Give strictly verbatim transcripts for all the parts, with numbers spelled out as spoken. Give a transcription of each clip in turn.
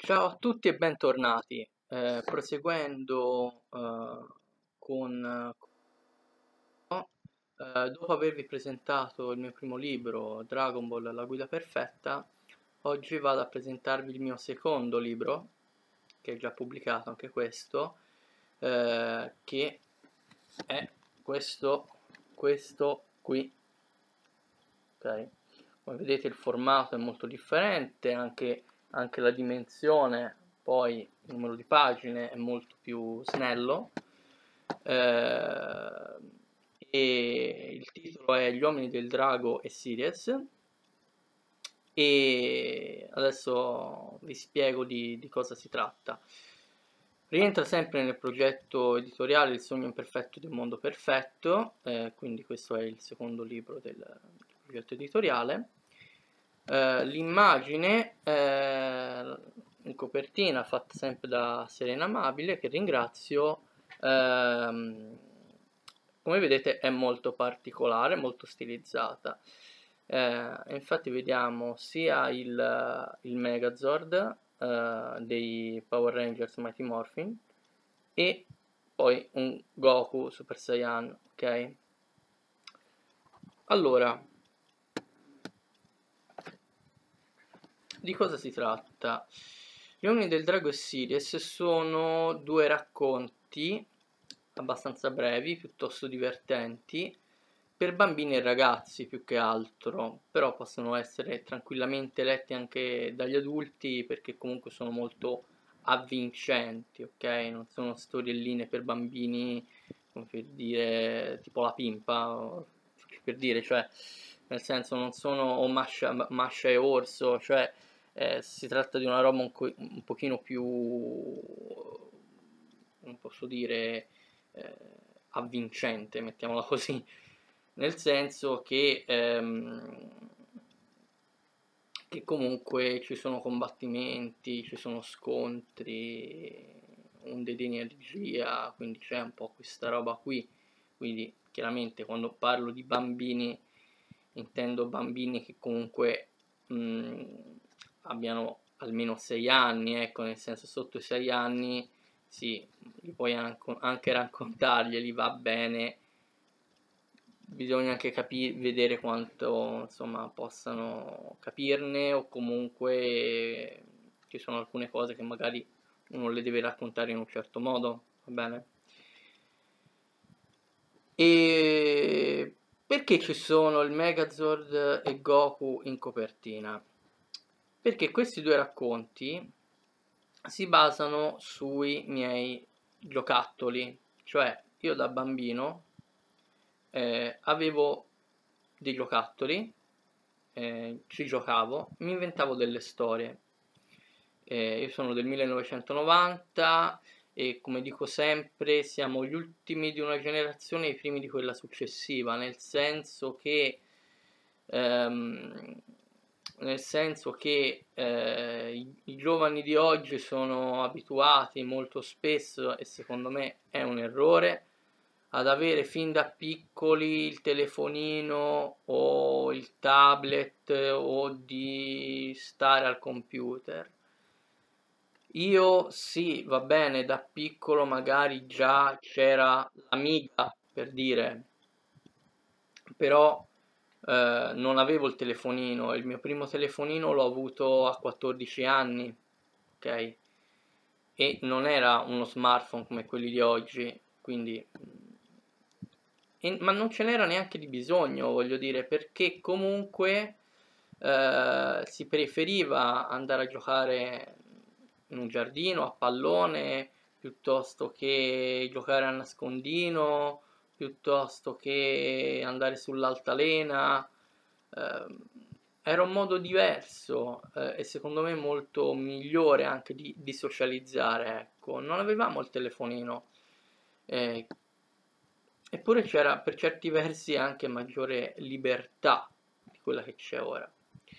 Ciao a tutti e bentornati. Eh, proseguendo eh, con eh, dopo avervi presentato il mio primo libro, Dragon Ball, la guida perfetta, oggi vado a presentarvi il mio secondo libro, che è già pubblicato anche questo, eh, che è questo, questo qui. Ok? Come vedete il formato è molto differente, anche, anche la dimensione, poi il numero di pagine è molto più snello. Eh, e il titolo è Gli uomini del drago e Sirius. E adesso vi spiego di, di cosa si tratta. Rientra sempre nel progetto editoriale Il sogno imperfetto del mondo perfetto, eh, quindi questo è il secondo libro del, del progetto editoriale. Eh, l'immagine eh, in copertina fatta sempre da Serena Amabile, che ringrazio, ehm, come vedete è molto particolare, molto stilizzata. Eh, infatti vediamo sia il, il Megazord eh, dei Power Rangers Mighty Morphin e poi un Goku Super Saiyan, ok? Allora, di cosa si tratta? Gli uomini del drago e Sirius sono due racconti abbastanza brevi, piuttosto divertenti, per bambini e ragazzi più che altro, però possono essere tranquillamente letti anche dagli adulti perché comunque sono molto avvincenti, ok? Non sono storielline per bambini, come per dire, tipo La Pimpa, per dire, cioè, nel senso non sono o Masha, Masha e Orso, cioè eh, si tratta di una roba un, co- un pochino più, non posso dire, eh, avvincente, mettiamola così, nel senso che, ehm, che comunque ci sono combattimenti, ci sono scontri, onde di energia, quindi c'è un po' questa roba qui, quindi chiaramente quando parlo di bambini intendo bambini che comunque mh, abbiano almeno sei anni, ecco, nel senso sotto i sei anni sì, li puoi anche raccontarglieli, va bene, bisogna anche capire, vedere quanto insomma possano capirne o comunque ci sono alcune cose che magari uno le deve raccontare in un certo modo, va bene? E perché ci sono il Megazord e Goku in copertina? Perché questi due racconti si basano sui miei giocattoli, cioè io da bambino eh, avevo dei giocattoli, eh, ci giocavo, mi inventavo delle storie. Eh, io sono del millenovecentonovanta e come dico sempre siamo gli ultimi di una generazione e i primi di quella successiva, nel senso che ehm, nel senso che eh, i, i giovani di oggi sono abituati molto spesso, e secondo me è un errore, ad avere fin da piccoli il telefonino o il tablet o di stare al computer. Io sì, va bene, da piccolo magari già c'era l'Amiga, per dire, però eh, non avevo il telefonino, il mio primo telefonino l'ho avuto a quattordici anni, ok? E non era uno smartphone come quelli di oggi, quindi e, ma non ce n'era neanche di bisogno, voglio dire, perché comunque eh, si preferiva andare a giocare in un giardino a pallone piuttosto che giocare a nascondino, piuttosto che andare sull'altalena. Eh, era un modo diverso eh, e secondo me molto migliore anche di, di socializzare, ecco. Non avevamo il telefonino. Eh, Eppure c'era per certi versi anche maggiore libertà di quella che c'è ora.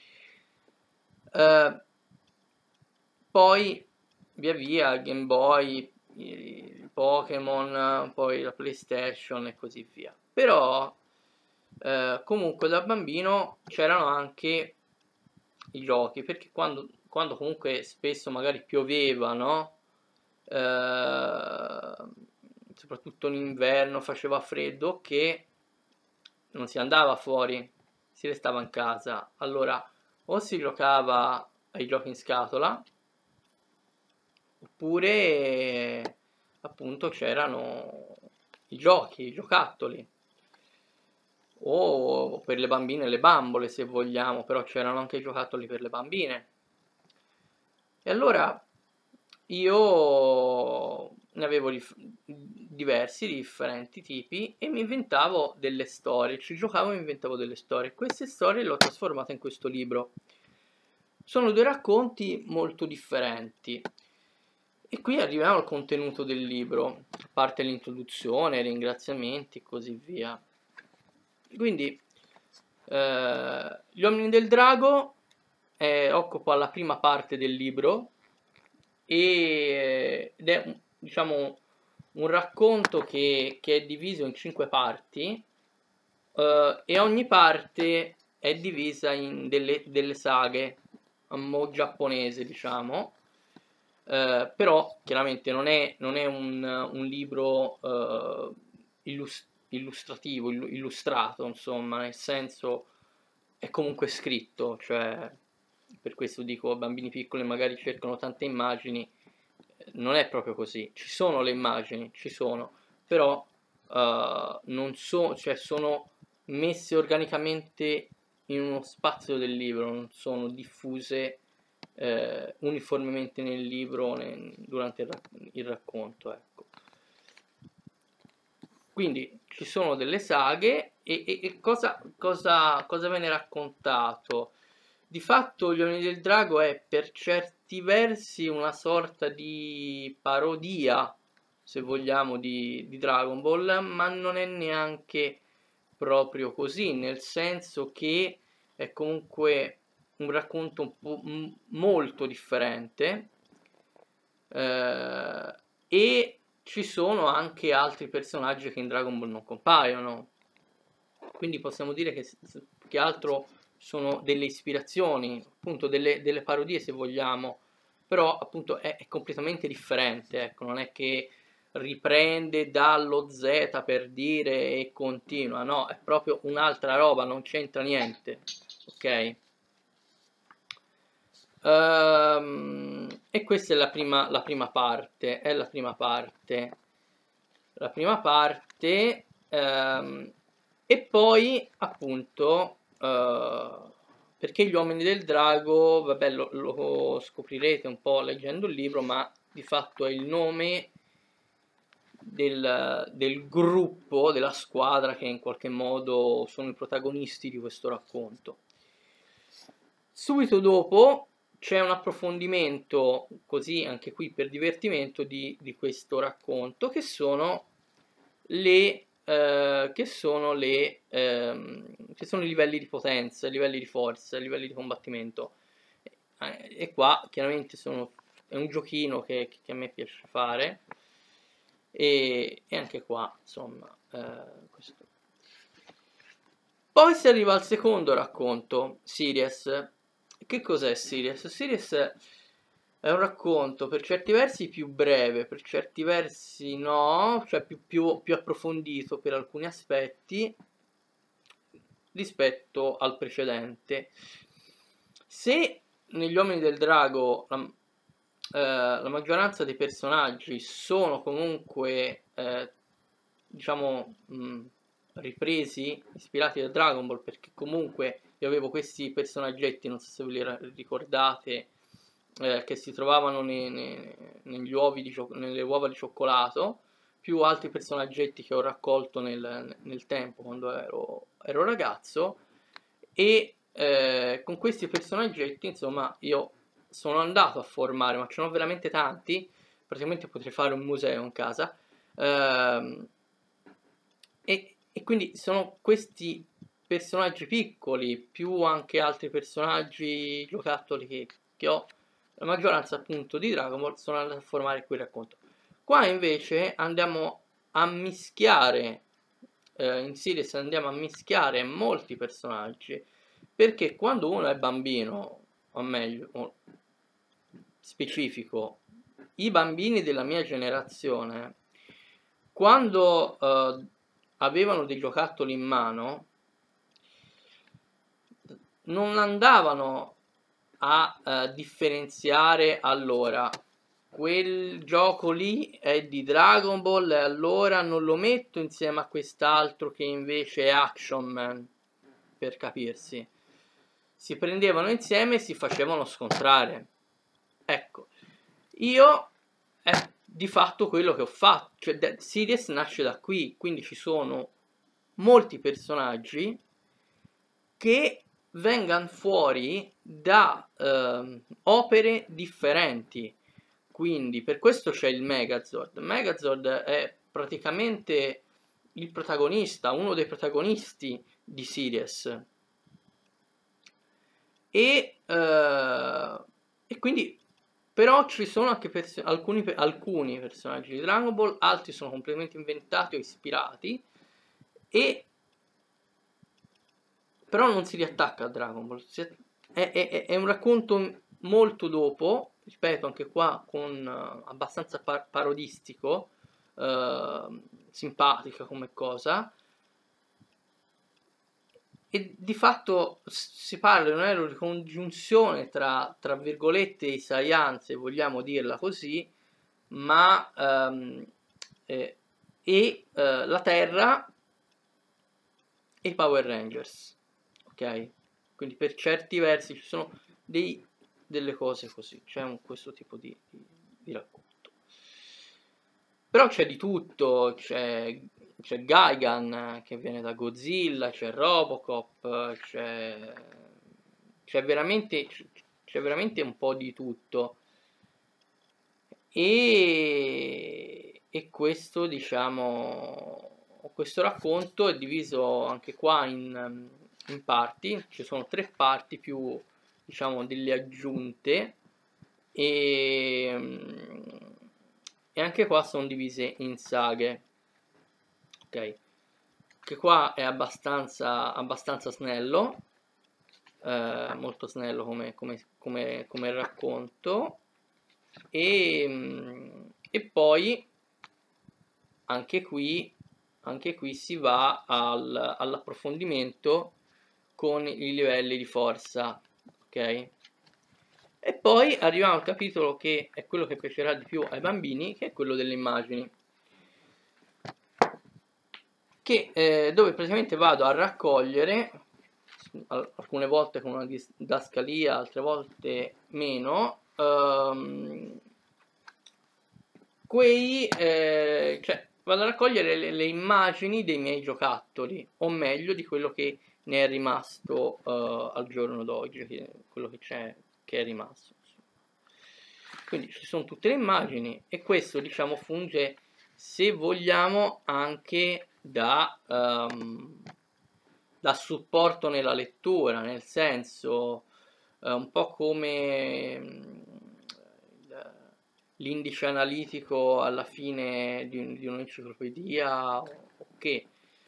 Eh, Poi via via Game Boy, i Pokémon, poi la PlayStation e così via. Però eh, comunque da bambino c'erano anche i giochi, perché quando, quando comunque spesso magari pioveva, no? Eh, soprattutto in inverno faceva freddo, che non si andava fuori, si restava in casa. Allora o si giocava ai giochi in scatola, oppure appunto c'erano i giochi, i giocattoli, o per le bambine le bambole se vogliamo, però c'erano anche i giocattoli per le bambine. E allora io ne avevo dif- diversi, differenti tipi, e mi inventavo delle storie, ci giocavo e mi inventavo delle storie. Queste storie le ho trasformate in questo libro. Sono due racconti molto differenti. E qui arriviamo al contenuto del libro, a parte l'introduzione, ringraziamenti e così via. Quindi, eh, Gli uomini del drago eh, occupa la prima parte del libro e, ed è, diciamo, un racconto che, che è diviso in cinque parti, eh, e ogni parte è divisa in delle, delle saghe a mo' giapponese, diciamo. Uh, però chiaramente non è, non è un, un libro uh, illust- illustrativo, ill- illustrato, insomma, nel senso è comunque scritto, cioè per questo dico bambini piccoli magari cercano tante immagini, non è proprio così, ci sono le immagini, ci sono, però uh, non so, cioè sono messe organicamente in uno spazio del libro, non sono diffuse eh, uniformemente nel libro nel, durante il, rac- il racconto, ecco. Quindi ci sono delle saghe e, e, e cosa, cosa, cosa viene raccontato? Di fatto Gli uomini del drago è per certi versi una sorta di parodia, se vogliamo, di, di Dragon Ball, ma non è neanche proprio così, nel senso che è comunque un racconto un po' m- molto differente, eh, e ci sono anche altri personaggi che in Dragon Ball non compaiono, quindi possiamo dire che più che altro sono delle ispirazioni, appunto delle, delle parodie se vogliamo, però appunto è, è completamente differente, ecco, non è che riprende dallo Z per dire e continua, no, è proprio un'altra roba, non c'entra niente, ok? Um, e questa è la prima, la prima parte, è la prima parte, la prima parte, um, e poi appunto, uh, perché Gli uomini del drago, vabbè lo, lo scoprirete un po' leggendo il libro, ma di fatto è il nome del, del gruppo, della squadra che in qualche modo sono i protagonisti di questo racconto. Subito dopo c'è un approfondimento, così anche qui per divertimento, di, di questo racconto, che sono le eh, che sono le ehm, che sono i livelli di potenza, i livelli di forza, i livelli di combattimento. Eh, e qua chiaramente sono, è un giochino che, che a me piace fare, e, e anche qua insomma eh, questo. Poi si arriva al secondo racconto, Sirius. Che cos'è Sirius? Sirius è un racconto per certi versi più breve, per certi versi no, cioè più, più, più approfondito per alcuni aspetti rispetto al precedente. Se negli Uomini del Drago la, eh, la maggioranza dei personaggi sono comunque eh, diciamo mh, ripresi, ispirati da Dragon Ball, perché comunque io avevo questi personaggetti, non so se ve li ricordate, eh, che si trovavano nei, nei, negli uovi di, nelle uova di cioccolato, più altri personaggetti che ho raccolto nel, nel tempo quando ero, ero ragazzo, e eh, con questi personaggetti insomma io sono andato a formare, ma ce n'ho veramente tanti, praticamente potrei fare un museo in casa, ehm, e, e quindi sono questi personaggi piccoli, più anche altri personaggi giocattoli che, che ho, la maggioranza appunto di Dragon Ball, sono andato a formare quel racconto. Qua invece andiamo a mischiare, eh, in Series andiamo a mischiare molti personaggi, perché quando uno è bambino o meglio, o specifico, i bambini della mia generazione, quando eh, avevano dei giocattoli in mano, non andavano a eh, differenziare, allora quel gioco lì è di Dragon Ball e allora non lo metto insieme a quest'altro che invece è Action Man, per capirsi. Si prendevano insieme e si facevano scontrare. Ecco, io è di fatto quello che ho fatto, cioè Dead Series nasce da qui, quindi ci sono molti personaggi che vengano fuori da eh, opere differenti. Quindi per questo c'è il Megazord. Megazord è praticamente il protagonista, uno dei protagonisti di Series. E, eh, e quindi però ci sono anche perso- alcuni, alcuni personaggi di Dragon Ball, altri sono completamente inventati o ispirati, e però non si riattacca a Dragon Ball, si è, è, è, è un racconto molto dopo, ripeto, anche qua con uh, abbastanza par- parodistico, uh, simpatica come cosa, e di fatto si parla di un'era di congiunzione tra, tra virgolette, i Saiyan, se vogliamo dirla così, ma um, eh, e uh, la Terra e i Power Rangers, ok? Quindi per certi versi ci sono dei, delle cose così, c'è un, questo tipo di, di, di racconto. Però c'è di tutto, c'è, c'è Gigan che viene da Godzilla, c'è Robocop, c'è, c'è veramente, c'è veramente un po' di tutto. E, e questo, diciamo, questo racconto è diviso anche qua in, in parti, ci sono tre parti più, diciamo, delle aggiunte, e, e anche qua sono divise in saghe, ok? Che qua è abbastanza, abbastanza snello, eh, molto snello come, come, come, come racconto. E, e poi anche qui, anche qui si va al, all'approfondimento con i livelli di forza, ok? E poi arriviamo al capitolo che è quello che piacerà di più ai bambini, che è quello delle immagini, che, eh, dove praticamente vado a raccogliere, alcune volte con una didascalia, altre volte meno, ehm, quei, eh, cioè vado a raccogliere le, le immagini dei miei giocattoli, o meglio di quello che ne è rimasto uh, al giorno d'oggi, quello che c'è, che è rimasto. Quindi ci sono tutte le immagini, e questo, diciamo, funge, se vogliamo, anche da, um, da supporto nella lettura, nel senso, uh, un po' come um, l'indice analitico alla fine di, un, di un'enciclopedia, ok?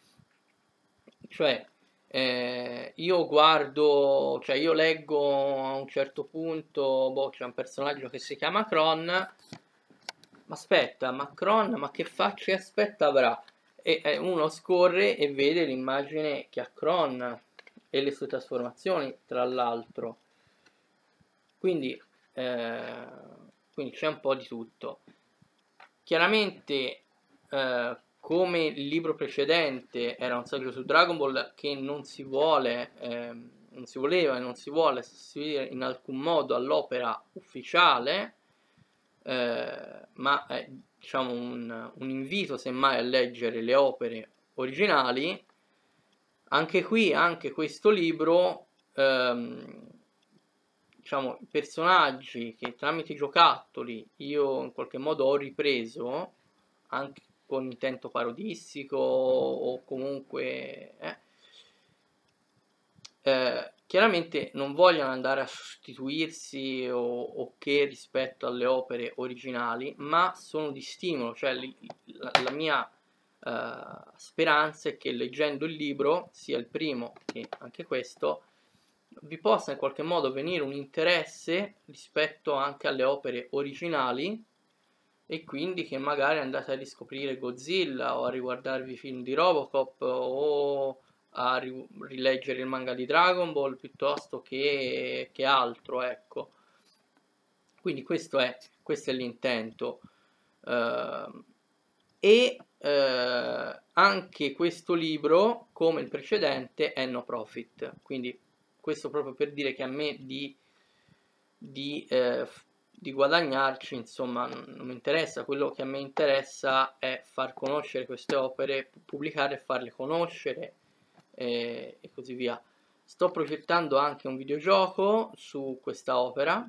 Cioè, eh, io guardo, cioè io leggo a un certo punto, boh, c'è un personaggio che si chiama Kron, ma aspetta, ma Kron, ma che faccia e aspetta avrà? E eh, uno scorre e vede l'immagine che ha Kron e le sue trasformazioni, tra l'altro. Quindi, eh, quindi c'è un po' di tutto. Chiaramente, eh, come il libro precedente era un saggio su Dragon Ball che non si vuole, eh, non si voleva e non si vuole sostituire in alcun modo all'opera ufficiale, eh, ma è, diciamo, un, un invito semmai a leggere le opere originali. Anche qui, anche questo libro, ehm, diciamo, i personaggi che tramite i giocattoli io in qualche modo ho ripreso, anche con intento parodistico o comunque eh, eh, chiaramente non vogliono andare a sostituirsi o, o che rispetto alle opere originali, ma sono di stimolo, cioè li, la, la mia eh, speranza è che leggendo il libro, sia il primo che anche questo, vi possa in qualche modo venire un interesse rispetto anche alle opere originali, e quindi che magari andate a riscoprire Godzilla o a riguardarvi i film di Robocop o a ri rileggere il manga di Dragon Ball piuttosto che, che altro, ecco. Quindi questo è, questo è l'intento. Uh, e uh, anche questo libro, come il precedente, è no profit, quindi questo proprio per dire che a me di, di, eh, di guadagnarci, insomma, non, non mi interessa. Quello che a me interessa è far conoscere queste opere, pubblicare e farle conoscere, eh, e così via. Sto progettando anche un videogioco su questa opera,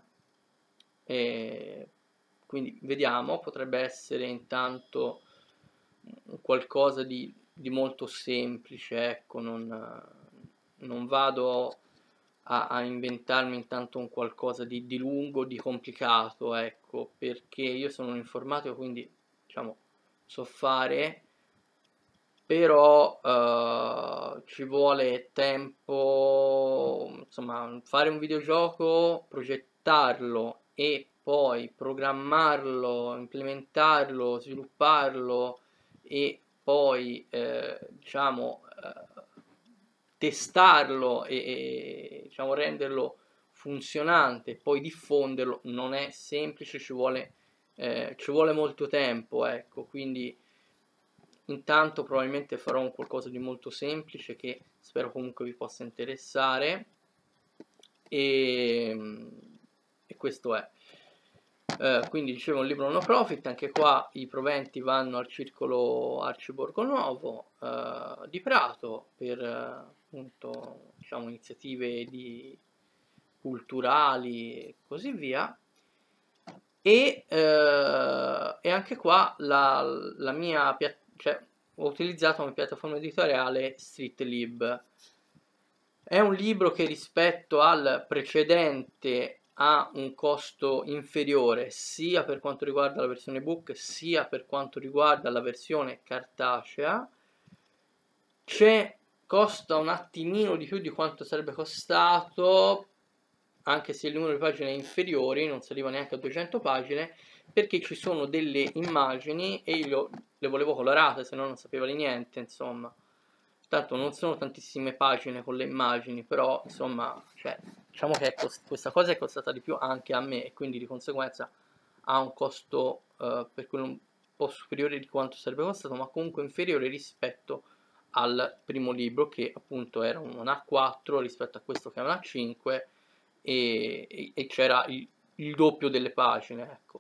e quindi vediamo, potrebbe essere intanto qualcosa di, di molto semplice, ecco, non, non vado a, a inventarmi intanto un qualcosa di, di lungo, di complicato, ecco, perché io sono un informatico, quindi diciamo so fare, però uh, ci vuole tempo, insomma, fare un videogioco, progettarlo e poi programmarlo, implementarlo, svilupparlo e poi eh, diciamo eh, testarlo e, e diciamo renderlo funzionante e poi diffonderlo non è semplice, ci vuole, eh, ci vuole molto tempo, ecco. Quindi intanto probabilmente farò un qualcosa di molto semplice che spero comunque vi possa interessare, e, e questo è. Eh, quindi dicevo, un libro no profit, anche qua i proventi vanno al circolo Arci Borgonovo eh, di Prato per eh, appunto diciamo iniziative di culturali e così via. E, eh, e anche qua la, la mia piattaforma, cioè, ho utilizzato come piattaforma editoriale Streetlib. È un libro che rispetto al precedente ha un costo inferiore sia per quanto riguarda la versione book sia per quanto riguarda la versione cartacea. C'è, costa un attimino di più di quanto sarebbe costato, anche se il numero di pagine è inferiore, non si arriva neanche a duecento pagine, perché ci sono delle immagini e io le volevo colorate, se no non sapevali niente, insomma. Tanto non sono tantissime pagine con le immagini, però insomma, cioè, diciamo che questa cosa è costata di più anche a me e quindi di conseguenza ha un costo eh, per quello un po' superiore di quanto sarebbe costato, ma comunque inferiore rispetto al primo libro, che appunto era un A quattro rispetto a questo che è un A cinque, e, e, e c'era il, il doppio delle pagine, ecco.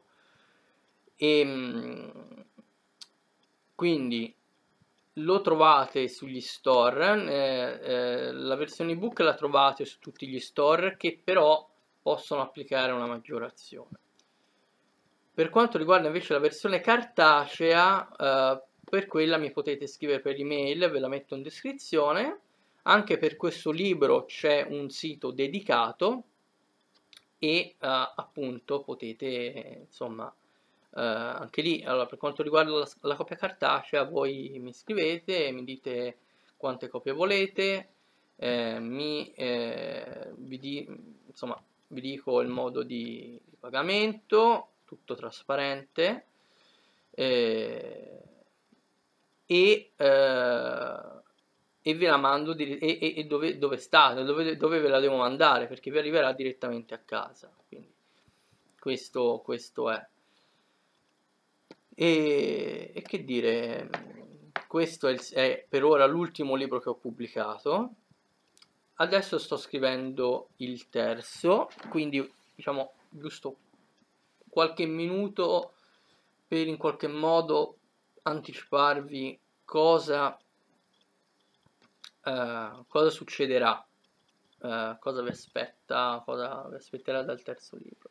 E quindi lo trovate sugli store, eh, eh, la versione ebook la trovate su tutti gli store, che però possono applicare una maggiorazione. Per quanto riguarda invece la versione cartacea, eh, per quella mi potete scrivere per email, ve la metto in descrizione. Anche per questo libro c'è un sito dedicato e eh, appunto potete, insomma, eh, anche lì, allora, per quanto riguarda la, la copia cartacea, voi mi scrivete, mi dite quante copie volete, eh, mi, eh, vi, di, insomma, vi dico il modo di, di pagamento, tutto trasparente, eh, e, eh, e ve la mando di, e, e, e dove, dove state, dove, dove ve la devo mandare, perché vi arriverà direttamente a casa. Quindi questo, questo è. E, e che dire, questo è, il, è per ora l'ultimo libro che ho pubblicato. Adesso sto scrivendo il terzo, quindi diciamo giusto qualche minuto per in qualche modo anticiparvi cosa, eh, cosa succederà, eh, cosa vi aspetta, cosa vi aspetterà dal terzo libro.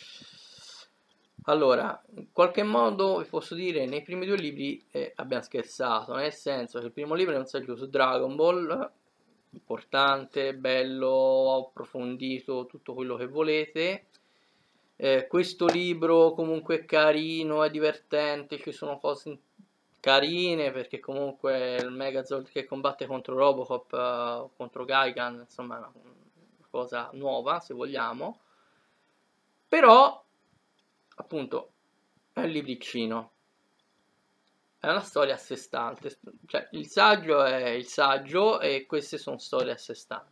Allora, in qualche modo vi posso dire, nei primi due libri eh, abbiamo scherzato, nel senso che il primo libro è un saggio su Dragon Ball, importante, bello, approfondito, tutto quello che volete. Eh, questo libro comunque è carino, è divertente, ci sono cose carine, perché comunque il Megazord che combatte contro Robocop, uh, contro Gigan, insomma, è una cosa nuova, se vogliamo, però appunto è un libricino, è una storia a sé stante, cioè il saggio è il saggio e queste sono storie a sé stanti.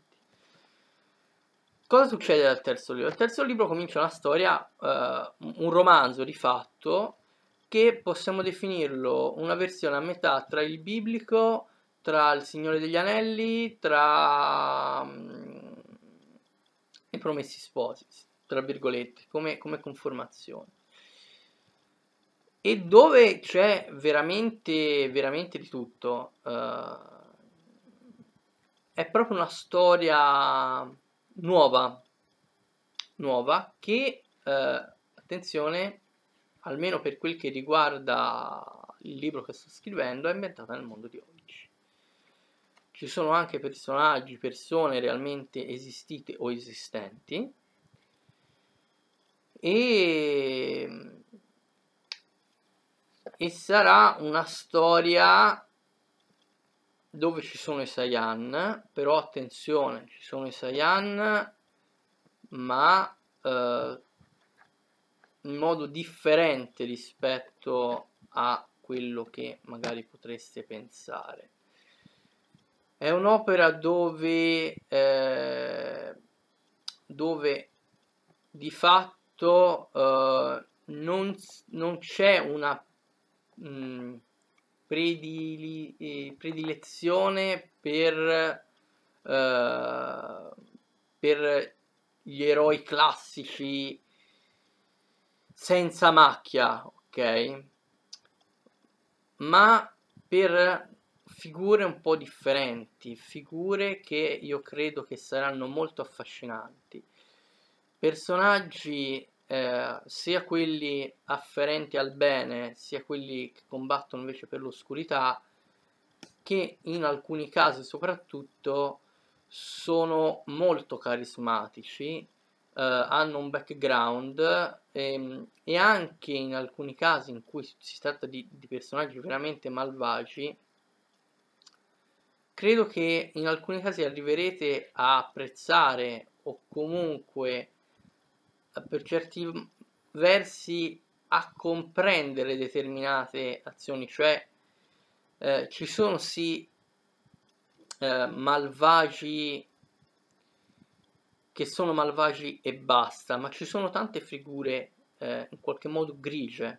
Cosa succede dal terzo libro? Il terzo libro comincia una storia, eh, un romanzo di fatto, che possiamo definirlo una versione a metà tra il biblico, tra il Signore degli Anelli, tra um, i Promessi Sposi, tra virgolette, come, come conformazione. E dove c'è veramente, veramente di tutto. Uh, è proprio una storia nuova, nuova che, uh, attenzione, almeno per quel che riguarda il libro che sto scrivendo, è ambientata nel mondo di oggi. Ci sono anche personaggi, persone realmente esistite o esistenti, e, e sarà una storia dove ci sono i Saiyan, però attenzione, ci sono i Saiyan, ma eh, in modo differente rispetto a quello che magari potreste pensare. È un'opera dove, eh, dove di fatto eh, non, non c'è una mh, predili, eh, predilezione per, eh, per gli eroi classici senza macchia, ok? Ma per figure un po' differenti, figure che io credo che saranno molto affascinanti, personaggi eh, sia quelli afferenti al bene, sia quelli che combattono invece per l'oscurità, che in alcuni casi soprattutto sono molto carismatici, Uh, hanno un background ehm, e anche in alcuni casi in cui si tratta di, di personaggi veramente malvagi, credo che in alcuni casi arriverete a apprezzare o comunque per certi versi a comprendere determinate azioni, cioè eh, ci sono sì eh, malvagi che sono malvagi e basta, ma ci sono tante figure eh, in qualche modo grigie,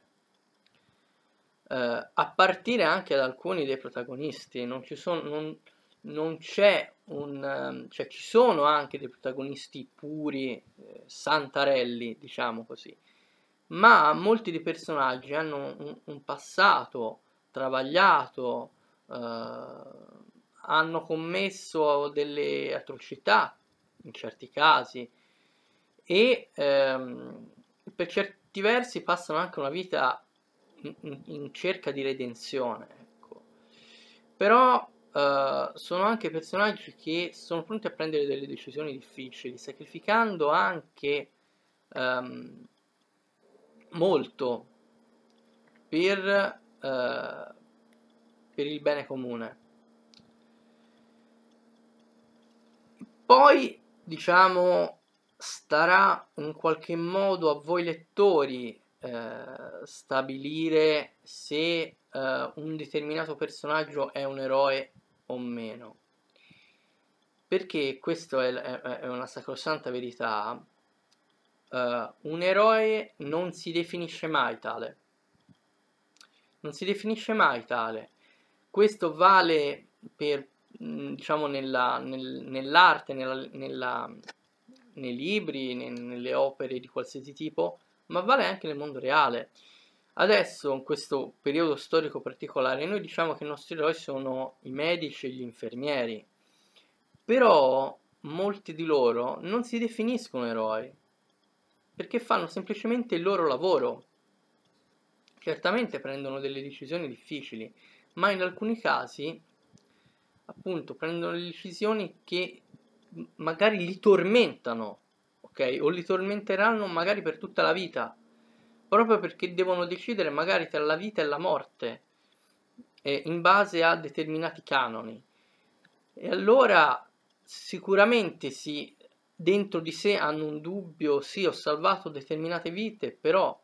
eh, a partire anche da alcuni dei protagonisti. Non ci sono, non, non c'è un, cioè ci sono anche dei protagonisti puri, eh, santarelli, diciamo così, ma molti dei personaggi hanno un, un passato travagliato, eh, hanno commesso delle atrocità in certi casi e ehm, per certi versi passano anche una vita in, in, in cerca di redenzione, ecco. Però eh, sono anche personaggi che sono pronti a prendere delle decisioni difficili, sacrificando anche ehm, molto per, eh, per il bene comune. Poi, diciamo, starà in qualche modo a voi lettori eh, stabilire se eh, un determinato personaggio è un eroe o meno, perché questo è, è, è una sacrosanta verità. Uh, un eroe non si definisce mai tale, non si definisce mai tale. Questo vale per, diciamo, nella, nel, nell'arte, nella, nella, nei libri, ne, nelle opere di qualsiasi tipo, ma vale anche nel mondo reale. Adesso, in questo periodo storico particolare, noi diciamo che i nostri eroi sono i medici e gli infermieri, però molti di loro non si definiscono eroi, perché fanno semplicemente il loro lavoro. Certamente prendono delle decisioni difficili, ma in alcuni casi appunto prendono le decisioni che magari li tormentano, ok? O li tormenteranno magari per tutta la vita, proprio perché devono decidere magari tra la vita e la morte, eh, in base a determinati canoni. E allora sicuramente si dentro di sé hanno un dubbio, sì, ho salvato determinate vite, però...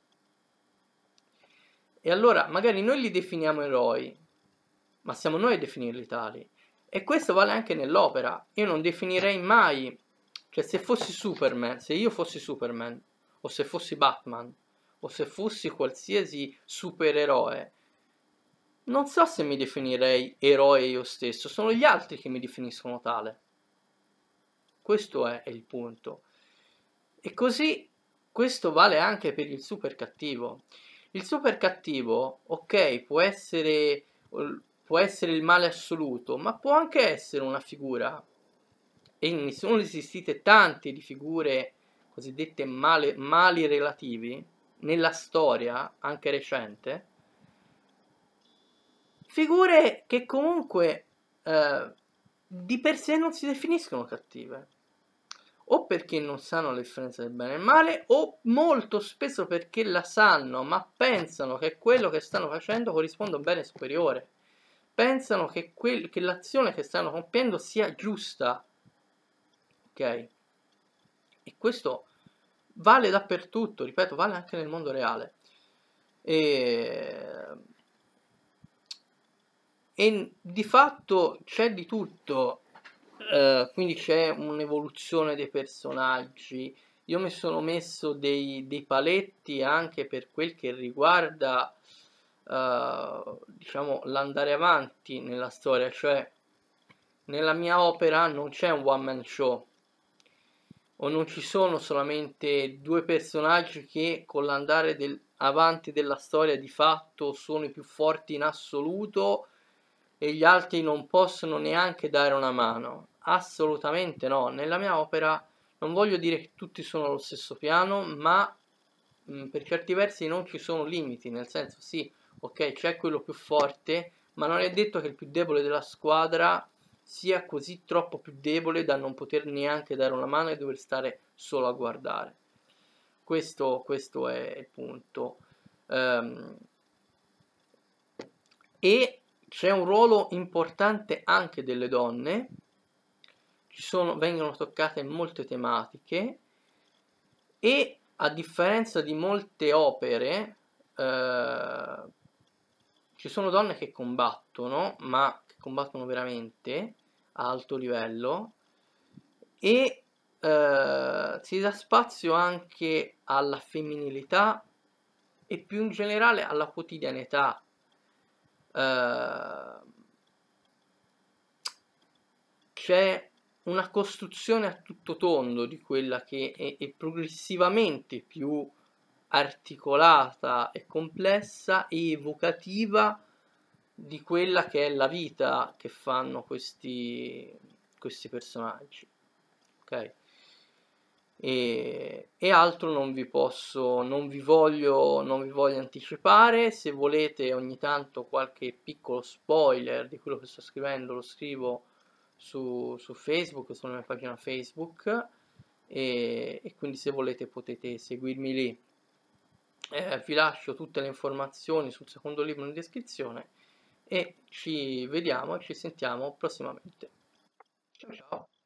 E allora magari noi li definiamo eroi, ma siamo noi a definirli tali. E questo vale anche nell'opera. Io non definirei mai, cioè se fossi Superman, se io fossi Superman, o se fossi Batman, o se fossi qualsiasi supereroe, non so se mi definirei eroe io stesso, sono gli altri che mi definiscono tale. Questo è, è il punto. E così questo vale anche per il super cattivo. Il super cattivo, ok, può essere, può essere il male assoluto, ma può anche essere una figura, e ne sono esistite tante di figure cosiddette male, mali relativi nella storia, anche recente, figure che comunque eh, di per sé non si definiscono cattive, o perché non sanno la differenza del bene e del male, o molto spesso perché la sanno, ma pensano che quello che stanno facendo corrisponda a un bene superiore. Pensano che, quel, che l'azione che stanno compiendo sia giusta. Ok? E questo vale dappertutto, ripeto, vale anche nel mondo reale. E, e di fatto c'è di tutto. Uh, quindi c'è un'evoluzione dei personaggi. Io mi sono messo dei, dei paletti anche per quel che riguarda uh, diciamo l'andare avanti nella storia, cioè nella mia opera non c'è un one man show, o non ci sono solamente due personaggi che con l'andare del, avanti della storia di fatto sono i più forti in assoluto e gli altri non possono neanche dare una mano. Assolutamente no. Nella mia opera non voglio dire che tutti sono allo stesso piano, ma mh, per certi versi non ci sono limiti, nel senso sì, ok, c'è quello più forte, ma non è detto che il più debole della squadra sia così troppo più debole da non poter neanche dare una mano e dover stare solo a guardare. Questo, questo è il punto. Um, e c'è un ruolo importante anche delle donne, ci sono, vengono toccate molte tematiche e a differenza di molte opere eh, ci sono donne che combattono, ma che combattono veramente a alto livello e eh, si dà spazio anche alla femminilità e più in generale alla quotidianità. Uh, c'è una costruzione a tutto tondo di quella che è, è progressivamente più articolata e complessa e evocativa di quella che è la vita che fanno questi, questi personaggi, ok? E, e altro non vi posso, non vi voglio, non vi voglio anticipare. Se volete ogni tanto qualche piccolo spoiler di quello che sto scrivendo, lo scrivo su, su Facebook, sulla mia pagina Facebook, e, e quindi se volete potete seguirmi lì. Eh, vi lascio tutte le informazioni sul secondo libro in descrizione e ci vediamo e ci sentiamo prossimamente. Ciao ciao!